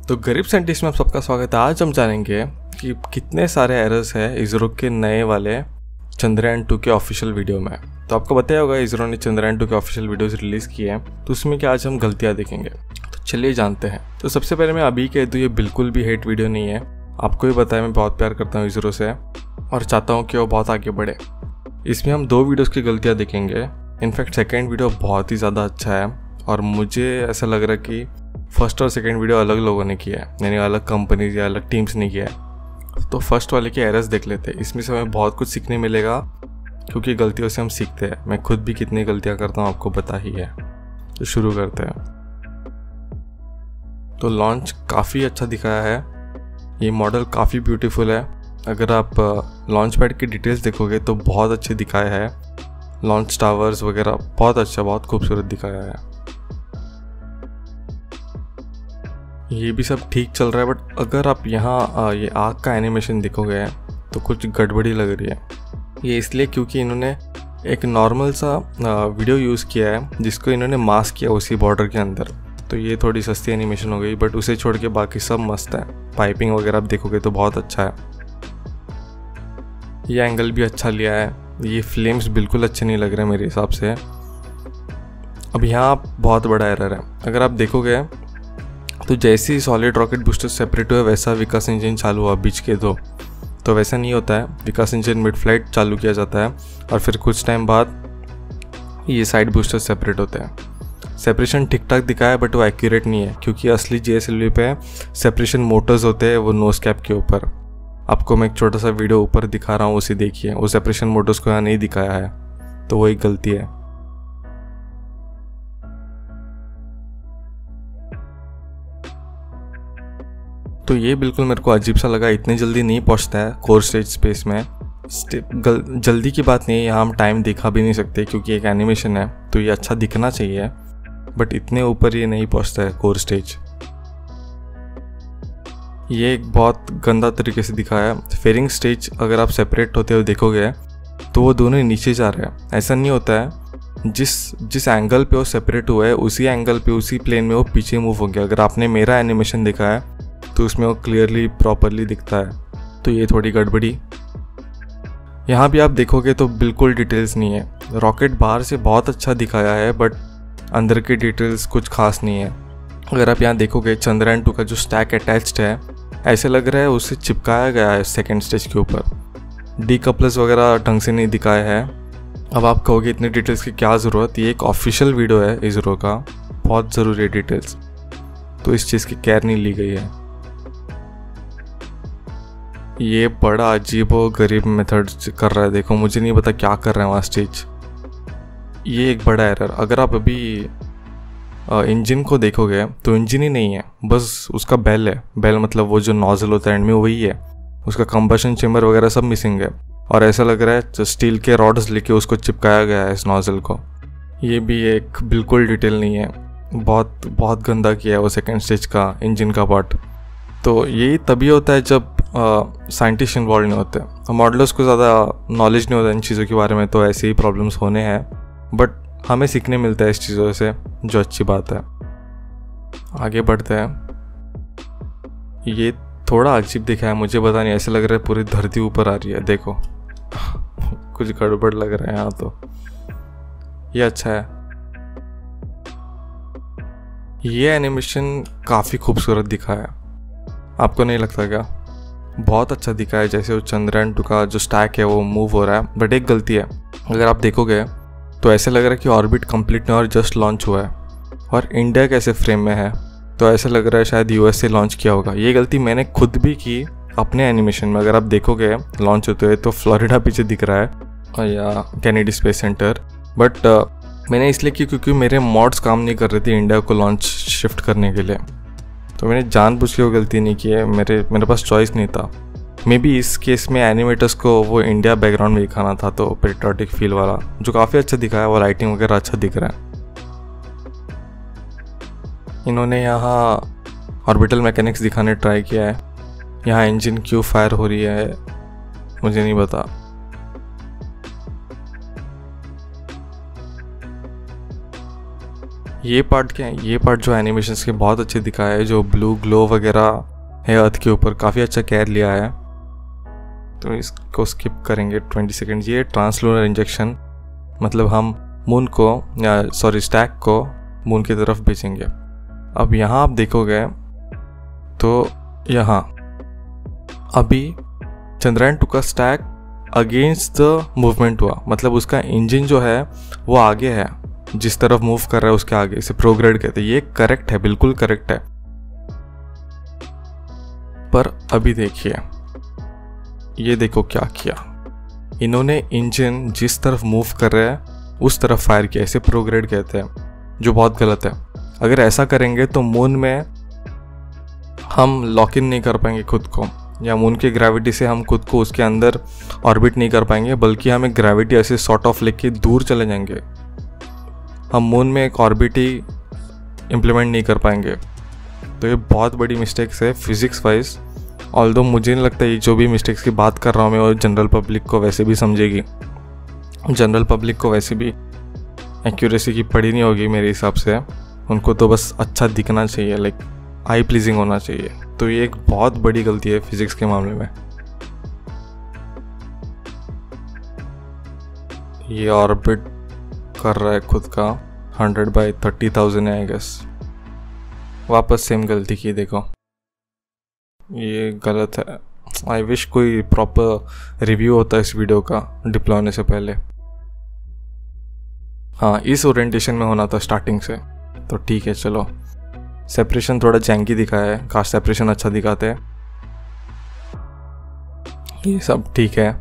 तो गरीब साइंटिस्ट में आप सबका स्वागत है। आज हम जानेंगे कि कितने सारे एरर्स हैं इसरो के नए वाले चंद्रयान 2 के ऑफिशियल वीडियो में। तो आपको बताया होगा इसरो ने चंद्रयान 2 के ऑफिशियल वीडियोस रिलीज़ किए हैं, तो उसमें क्या आज हम गलतियाँ देखेंगे। तो चलिए जानते हैं। तो सबसे पहले मैं अभी कह दूँ, ये बिल्कुल भी हेट वीडियो नहीं है। आपको भी पता है मैं बहुत प्यार करता हूँ इसरो से और चाहता हूँ कि वो बहुत आगे बढ़े। इसमें हम 2 वीडियोज़ की गलतियाँ देखेंगे। इनफैक्ट सेकेंड वीडियो बहुत ही ज़्यादा अच्छा है और मुझे ऐसा लग रहा है कि फर्स्ट और सेकंड वीडियो अलग लोगों ने किया है, यानी अलग कंपनीज या अलग टीम्स ने किया है। तो फर्स्ट वाले के एरर्स देख लेते हैं। इसमें से हमें बहुत कुछ सीखने मिलेगा क्योंकि गलतियों से हम सीखते हैं। मैं खुद भी कितनी गलतियां करता हूँ आपको पता ही है। तो शुरू करते हैं। तो लॉन्च काफ़ी अच्छा दिखाया है। ये मॉडल काफ़ी ब्यूटीफुल है। अगर आप लॉन्च पैड की डिटेल्स देखोगे तो बहुत अच्छे दिखाया है। लॉन्च टावर्स वगैरह बहुत अच्छा, बहुत खूबसूरत दिखाया है। ये भी सब ठीक चल रहा है, बट अगर आप यहाँ ये आग का एनिमेशन देखोगे तो कुछ गड़बड़ी लग रही है। ये इसलिए क्योंकि इन्होंने एक नॉर्मल सा वीडियो यूज़ किया है जिसको इन्होंने मास्क किया उसी बॉर्डर के अंदर। तो ये थोड़ी सस्ती एनिमेशन हो गई, बट उसे छोड़ के बाकी सब मस्त है। पाइपिंग वगैरह आप देखोगे तो बहुत अच्छा है। ये एंगल भी अच्छा लिया है। ये फ्लेम्स बिल्कुल अच्छे नहीं लग रहे मेरे हिसाब से। अब यहाँ बहुत बड़ा एरर है। अगर आप देखोगे तो जैसे ही सॉलिड रॉकेट बूस्टर सेपरेट हुआ वैसा विकास इंजन चालू हुआ बीच के तो वैसा नहीं होता है। विकास इंजन मिड फ्लाइट चालू किया जाता है और फिर कुछ टाइम बाद ये साइड बूस्टर सेपरेट होते हैं। सेपरेशन ठीक ठाक दिखाया है, बट वो एक्यूरेट नहीं है क्योंकि असली GSLV पे सेपरेशन मोटर्स होते हैं वो नोज कैप के ऊपर। आपको मैं एक छोटा सा वीडियो ऊपर दिखा रहा हूँ, उसे देखिए। वो सेपरेशन मोटर्स को यहाँ नहीं दिखाया है, तो वो एक गलती है। तो ये बिल्कुल मेरे को अजीब सा लगा। इतनी जल्दी नहीं पहुंचता है कोर स्टेज स्पेस में। जल्दी की बात नहीं है, यहाँ हम टाइम दिखा भी नहीं सकते क्योंकि एक एनिमेशन है, तो ये अच्छा दिखना चाहिए, बट इतने ऊपर ये नहीं पहुंचता है कोर स्टेज। ये एक बहुत गंदा तरीके से दिखाया है। फेयरिंग स्टेज अगर आप सेपरेट होते हुए देखोगे तो वो दोनों नीचे जा रहे हैं। ऐसा नहीं होता है। जिस एंगल पे वो सेपरेट हुआ है उसी एंगल पे, उसी प्लेन में वो पीछे मूव हो गया। अगर आपने मेरा एनिमेशन देखा है तो उसमें वो क्लियरली प्रॉपरली दिखता है। तो ये थोड़ी गड़बड़ी। यहाँ भी आप देखोगे तो बिल्कुल डिटेल्स नहीं है। रॉकेट बाहर से बहुत अच्छा दिखाया है, बट अंदर के डिटेल्स कुछ खास नहीं है। अगर आप यहाँ देखोगे चंद्रयान 2 का जो स्टैक अटैच्ड है, ऐसे लग रहा है उसे चिपकाया गया है सेकेंड स्टेज के ऊपर। डीकपल्स वगैरह ढंग से नहीं दिखाया है। अब आप कहोगे इतनी डिटेल्स की क्या ज़रूरत। ये एक ऑफिशियल वीडियो है इसरो का, बहुत ज़रूरी है डिटेल्स, तो इस चीज़ की केयर नहीं ली गई है। ये बड़ा अजीब और गरीब मेथड कर रहा है। देखो, मुझे नहीं पता क्या कर रहे हैं वहाँ स्टेज। ये एक बड़ा एरर। अगर आप अभी इंजन को देखोगे तो इंजन ही नहीं है, बस उसका बेल है। बेल मतलब वो जो नॉजल होता है एंड में वही है। उसका कंबशन चेम्बर वगैरह सब मिसिंग है और ऐसा लग रहा है स्टील के रॉड्स लेके उसको चिपकाया गया है इस नॉजल को। ये भी एक बिल्कुल डिटेल नहीं है। बहुत गंदा किया है वो सेकेंड स्टेज का इंजन का पार्ट। तो यही तभी होता है जब साइंटिस्ट इन्वॉल्व नहीं होते। मॉडलर्स को ज़्यादा नॉलेज नहीं होता इन चीज़ों के बारे में, तो ऐसे ही प्रॉब्लम्स होने हैं, बट हमें सीखने मिलता है इस चीज़ों से, जो अच्छी बात है। आगे बढ़ते हैं। ये थोड़ा अजीब दिखा है, मुझे पता नहीं, ऐसे लग रहा है पूरी धरती ऊपर आ रही है। देखो कुछ गड़बड़ लग रहा है यहाँ। तो ये अच्छा है। ये एनिमेशन काफ़ी खूबसूरत दिखा है, आपको नहीं लगता क्या? बहुत अच्छा दिखा है। जैसे वो चंद्रयान 2 का जो स्टैक है वो मूव हो रहा है, बट एक गलती है। अगर आप देखोगे तो ऐसे लग रहा है कि ऑर्बिट कंप्लीट नहीं और जस्ट लॉन्च हुआ है। और इंडिया कैसे फ्रेम में है, तो ऐसे लग रहा है शायद US से लॉन्च किया होगा। ये गलती मैंने खुद भी की अपने एनिमेशन में। अगर आप देखोगे लॉन्च होते हुए तो फ्लोरिडा पीछे दिख रहा है या कैनेडी स्पेस सेंटर, बट मैंने इसलिए की क्योंकि मेरे मॉड्स काम नहीं कर रहे थे इंडिया को लॉन्च शिफ्ट करने के लिए। तो मैंने जानबूझ के वो गलती नहीं की है। मेरे पास चॉइस नहीं था। मे बी इस केस में एनिमेटर्स को वो इंडिया बैकग्राउंड में दिखाना था, तो पेट्रियोटिक फील वाला जो काफ़ी अच्छा दिखा है। वो लाइटिंग वगैरह अच्छा दिख रहा है। इन्होंने यहाँ ऑर्बिटल मैकेनिक्स दिखाने ट्राई किया है। यहाँ इंजन क्यों फायर हो रही है मुझे नहीं पता। ये पार्ट क्या है, ये पार्ट जो एनिमेशंस के बहुत अच्छे दिखाया है, जो ब्लू ग्लो वगैरह है अर्थ के ऊपर, काफ़ी अच्छा केयर लिया है। तो इसको स्किप करेंगे 20 सेकेंड। ये ट्रांसलूनर इंजेक्शन, मतलब हम मून को या सॉरी स्टैक को मून की तरफ भेजेंगे। अब यहाँ आप देखोगे तो यहाँ अभी चंद्रयान 2 का स्टैक अगेंस्ट द मूवमेंट हुआ, मतलब उसका इंजन जो है वो आगे है, जिस तरफ मूव कर रहा है उसके आगे, इसे प्रोग्रेड कहते हैं। ये करेक्ट है, बिल्कुल करेक्ट है। पर अभी देखिए, ये देखो क्या किया इन्होंने, इंजन जिस तरफ मूव कर रहा है उस तरफ फायर किया, इसे प्रोग्रेड कहते हैं, जो बहुत गलत है। अगर ऐसा करेंगे तो मून में हम लॉक इन नहीं कर पाएंगे खुद को, या मून की ग्रेविटी से हम खुद को उसके अंदर ऑर्बिट नहीं कर पाएंगे, बल्कि हमें ग्रेविटी ऐसे सॉर्ट ऑफ लेके दूर चले जाएंगे। हम मून में एक ऑर्बिट ही इम्प्लीमेंट नहीं कर पाएंगे। तो ये बहुत बड़ी मिस्टेक्स है फिजिक्स वाइज। ऑल्दो मुझे नहीं लगता ये जो भी मिस्टेक्स की बात कर रहा हूँ मैं, और जनरल पब्लिक को वैसे भी समझेगी। जनरल पब्लिक को वैसे भी एक्यूरेसी की पड़ी नहीं होगी मेरे हिसाब से, उनको तो बस अच्छा दिखना चाहिए, लाइक आई प्लीजिंग होना चाहिए। तो ये एक बहुत बड़ी गलती है फिजिक्स के मामले में। ये ऑर्बिट कर रहा है खुद का 100/30,000 है आई गेस। वापस सेम गलती की, देखो ये गलत है। आई विश कोई प्रॉपर रिव्यू होता है इस वीडियो का डिप्लॉय होने से पहले। हाँ, इस ओरिएंटेशन में होना था स्टार्टिंग से, तो ठीक है। चलो, सेपरेशन थोड़ा जैंकी दिखाया है, काश सेपरेशन अच्छा दिखाते हैं। ये सब ठीक है।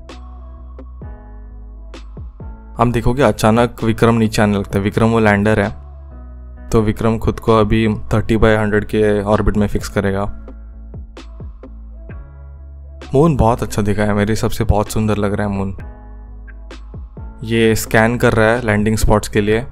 हम देखोगे अचानक विक्रम नीचे आने लगता है। विक्रम वो लैंडर है, तो विक्रम खुद को अभी 30/100 के ऑर्बिट में फिक्स करेगा। मून बहुत अच्छा दिखा है, मेरे हिसाब से बहुत सुंदर लग रहा है मून। ये स्कैन कर रहा है लैंडिंग स्पॉट्स के लिए।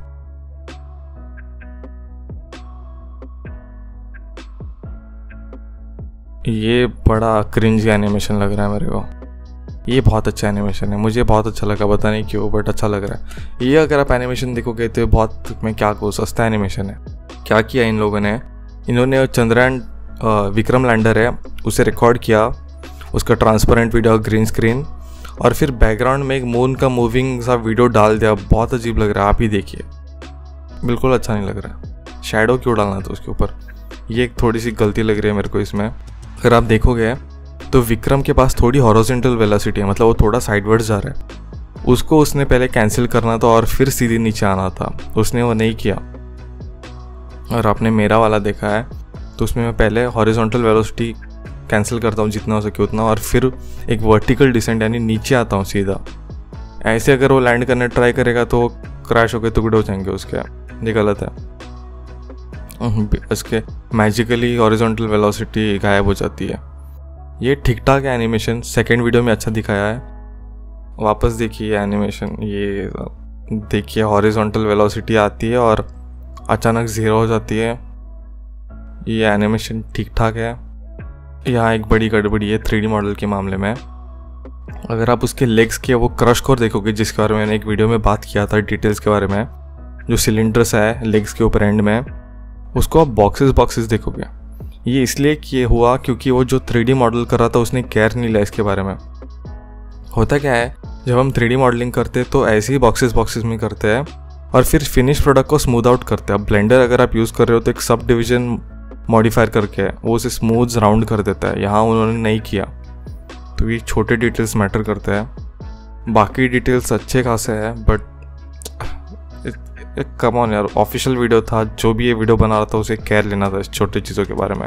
ये बड़ा क्रिंजी एनिमेशन लग रहा है मेरे को। ये बहुत अच्छा एनिमेशन है, मुझे बहुत अच्छा लगा, पता नहीं क्यों, बट अच्छा लग रहा है। ये अगर आप एनिमेशन देखोगे तो बहुत, मैं क्या कहूँ, सस्ता एनिमेशन है। क्या किया इन लोगों ने, इन्होंने चंद्रयान विक्रम लैंडर है उसे रिकॉर्ड किया, उसका ट्रांसपेरेंट वीडियो, ग्रीन स्क्रीन, और फिर बैकग्राउंड में एक मून का मूविंग सा वीडियो डाल दिया। बहुत अजीब लग रहा है, आप ही देखिए, बिल्कुल अच्छा नहीं लग रहा। शैडो क्यों डालना था उसके ऊपर, ये एक थोड़ी सी गलती लग रही है मेरे को इसमें। अगर आप देखोगे तो विक्रम के पास थोड़ी हॉरिजॉन्टल वेलोसिटी है, मतलब वो थोड़ा साइडवर्ड्स जा रहा है। उसको उसने पहले कैंसिल करना था और फिर सीधे नीचे आना था, उसने वो नहीं किया। और आपने मेरा वाला देखा है तो उसमें मैं पहले हॉरिजॉन्टल वेलोसिटी कैंसिल करता हूँ जितना हो सके उतना, और फिर एक वर्टिकल डिसेंट यानी नीचे आता हूँ सीधा। ऐसे अगर वो लैंड करने ट्राई करेगा तो क्रैश होकर टुकड़े हो जाएंगे उसके, ये गलत है। इसके मैजिकली हॉरिजॉन्टल वेलोसिटी गायब हो जाती है। ये ठीक ठाक है एनिमेशन, सेकेंड वीडियो में अच्छा दिखाया है। वापस देखिए एनिमेशन, ये देखिए हॉरिजॉन्टल वेलोसिटी आती है और अचानक ज़ीरो हो जाती है। ये एनिमेशन ठीक ठाक है। यहाँ एक बड़ी गड़बड़ी है 3D मॉडल के मामले में। अगर आप उसके लेग्स के वो क्रश कोर देखोगे, जिसके बारे में मैंने एक वीडियो में बात किया था डिटेल्स के बारे में, जो सिलेंडर्स है लेग्स के ऊपर एंड में, उसको आप बॉक्सेस देखोगे। ये इसलिए किए हुआ क्योंकि वो जो 3D मॉडल कर रहा था उसने केयर नहीं लिया इसके बारे में। होता क्या है, जब हम 3D मॉडलिंग करते हैं तो ऐसे ही बॉक्सेस में करते हैं और फिर फिनिश प्रोडक्ट को स्मूथ आउट करते हैं। अब ब्लेंडर अगर आप यूज़ कर रहे हो तो एक सब डिवीजन मॉडिफायर करके वो उसे स्मूथ राउंड कर देता है, यहाँ उन्होंने नहीं किया। तो ये छोटे डिटेल्स मैटर करते हैं, बाकी डिटेल्स अच्छे खासे हैं, बट कम ऑन यार, ऑफिशियल वीडियो था, जो भी ये वीडियो बना रहा था उसे केयर लेना था इस छोटी चीज़ों के बारे में।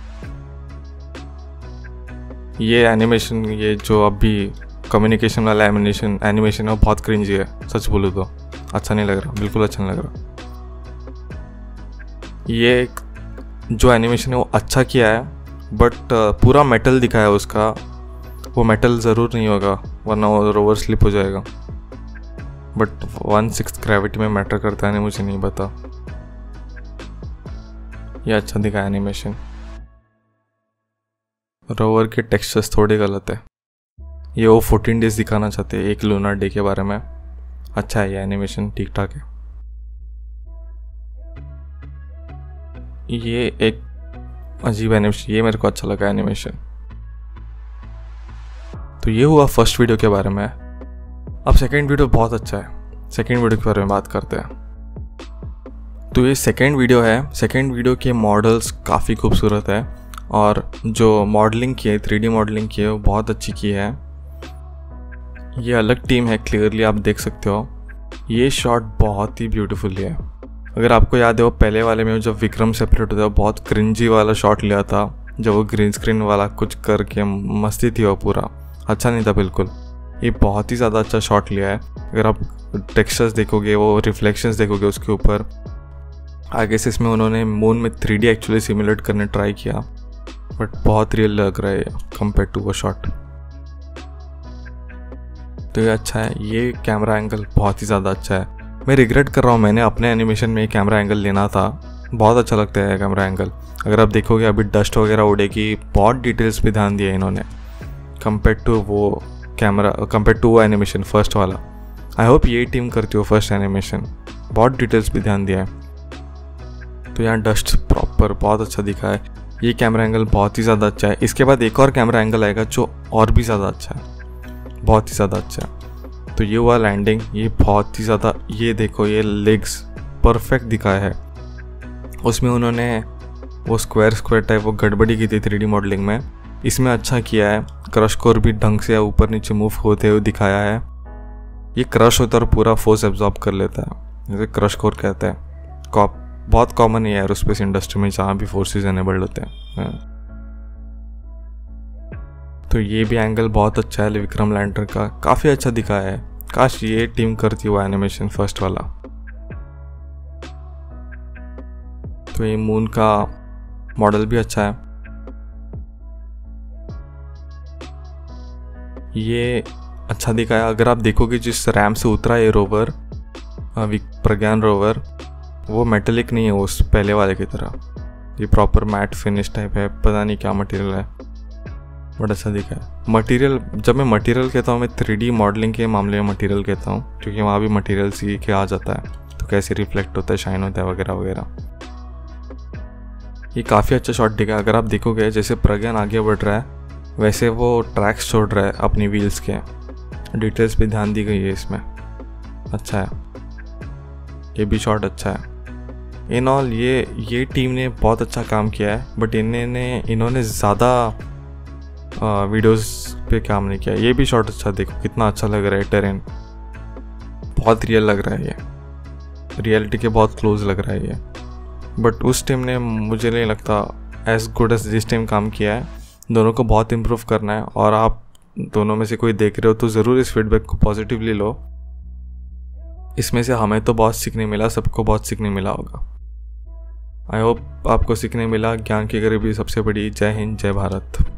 ये एनिमेशन, ये जो अभी कम्युनिकेशन वाला एनिमेशन है वो बहुत क्रिंजी है, सच बोलूँ तो अच्छा नहीं लग रहा, बिल्कुल अच्छा नहीं लग रहा। ये जो एनिमेशन है वो अच्छा किया है, बट पूरा मेटल दिखाया है उसका, वो मेटल ज़रूर नहीं होगा वरना वो रोवर स्लिप हो जाएगा। बट 1/6 ग्रेविटी में मैटर करता है नहीं, मुझे नहीं पता। ये अच्छा दिखा एनिमेशन। रोवर के टेक्सचर्स थोड़े गलत है, ये वो 14 डेज दिखाना चाहते हैं, एक लूनर डे के बारे में। अच्छा है ये एनिमेशन, ठीक ठाक है। ये एक अजीब एनिमेशन, ये मेरे को अच्छा लगा एनिमेशन। तो ये हुआ फर्स्ट वीडियो के बारे में। अब सेकंड वीडियो बहुत अच्छा है, सेकंड वीडियो के बारे में बात करते हैं। तो ये सेकंड वीडियो है। सेकंड वीडियो के मॉडल्स काफ़ी खूबसूरत है और जो मॉडलिंग की है, 3D मॉडलिंग की है, वो बहुत अच्छी की है। ये अलग टीम है, क्लियरली आप देख सकते हो। ये शॉट बहुत ही ब्यूटीफुल है। अगर आपको याद है वो पहले वाले में जब विक्रम सेपरेट होता है, बहुत क्रिंजी वाला शॉट लिया था, जब वो ग्रीन स्क्रीन वाला कुछ करके मस्ती थी, वो पूरा अच्छा नहीं था बिल्कुल। ये बहुत ही ज़्यादा अच्छा शॉट लिया है। अगर आप टेक्सचर्स देखोगे, वो रिफ्लेक्शंस देखोगे उसके ऊपर, आगे से इसमें उन्होंने मून में 3D एक्चुअली सिमुलेट करने ट्राई किया, बट बहुत रियल लग रहा है कंपेयर टू वो शॉट। तो ये अच्छा है। ये कैमरा एंगल बहुत ही ज़्यादा अच्छा है। मैं रिग्रेट कर रहा हूँ, मैंने अपने एनिमेशन में कैमरा एंगल लेना था। बहुत अच्छा लगता है कैमरा एंगल। अगर आप देखोगे अभी डस्ट वगैरह उड़ेगी, बहुत डिटेल्स पे ध्यान दिया इन्होंने कंपेयर टू वो कैमरा, कंपेयर टू वो एनिमेशन फर्स्ट वाला। आई होप ये टीम करती हो फर्स्ट एनिमेशन, बहुत डिटेल्स पे ध्यान दिया है। तो यहाँ डस्ट प्रॉपर बहुत अच्छा दिखा है। ये कैमरा एंगल बहुत ही ज़्यादा अच्छा है। इसके बाद एक और कैमरा एंगल आएगा जो और भी ज़्यादा अच्छा है, बहुत ही ज़्यादा अच्छा है। तो ये हुआ लैंडिंग, ये बहुत ही ज़्यादा, ये देखो ये लेग्स परफेक्ट दिखाया है। उसमें उन्होंने वो स्क्वायर टाइप वो गड़बड़ी की थी 3D मॉडलिंग में, इसमें अच्छा किया है। क्रश कोर भी ढंग से ऊपर नीचे मूव होते हुए दिखाया है। ये क्रश होता है और पूरा फोर्स एब्जॉर्ब कर लेता है, जैसे क्रश कोर कहते हैं। बहुत कॉमन है एरोस्पेस इंडस्ट्री में, जहाँ भी फोर्सेस एनेबल्ड होते हैं। तो ये भी एंगल बहुत अच्छा है विक्रम लैंडर का, काफ़ी अच्छा दिखाया है। काश ये टीम करती हुआ एनिमेशन फर्स्ट वाला। तो ये मून का मॉडल भी अच्छा है। ये अच्छा दिखाया। अगर आप देखोगे जिस रैम से उतरा ये रोवर, प्रज्ञान रोवर, वो मेटेलिक नहीं है उस पहले वाले की तरह। ये प्रॉपर मैट फिनिश टाइप है, पता नहीं क्या मटेरियल है, बड़ा अच्छा दिखा है। मटेरियल, जब मैं मटेरियल कहता हूँ, मैं 3D मॉडलिंग के मामले में मटेरियल कहता हूँ, क्योंकि वहाँ भी मटेरियल सी के आ जाता है, तो कैसे रिफ्लेक्ट होता है, शाइन होता है वगैरह वगैरह। ये काफ़ी अच्छा शॉट दिखा। अगर आप देखोगे जैसे प्रज्ञान आगे बढ़ रहा है, वैसे वो ट्रैक्स छोड़ रहा है अपनी व्हील्स के। डिटेल्स पे ध्यान दी गई है इसमें, अच्छा है। ये भी शॉट अच्छा है। इन ऑल ये टीम ने बहुत अच्छा काम किया है, बट इन्होंने ज़्यादा वीडियोस पे काम नहीं किया। ये भी शॉट अच्छा, देखो कितना अच्छा लग रहा है। टेरेन बहुत रियल लग रहा है, ये रियलिटी के बहुत क्लोज लग रहा है ये। बट उस टीम ने मुझे नहीं लगता एज गुड एज जिस टीम काम किया है। दोनों को बहुत इम्प्रूव करना है, और आप दोनों में से कोई देख रहे हो तो ज़रूर इस फीडबैक को पॉजिटिवली लो। इसमें से हमें तो बहुत सीखने मिला, सबको बहुत सीखने मिला होगा। आई होप आपको सीखने मिला। ज्ञान की गरीबी सबसे बड़ी। जय हिंद, जय भारत।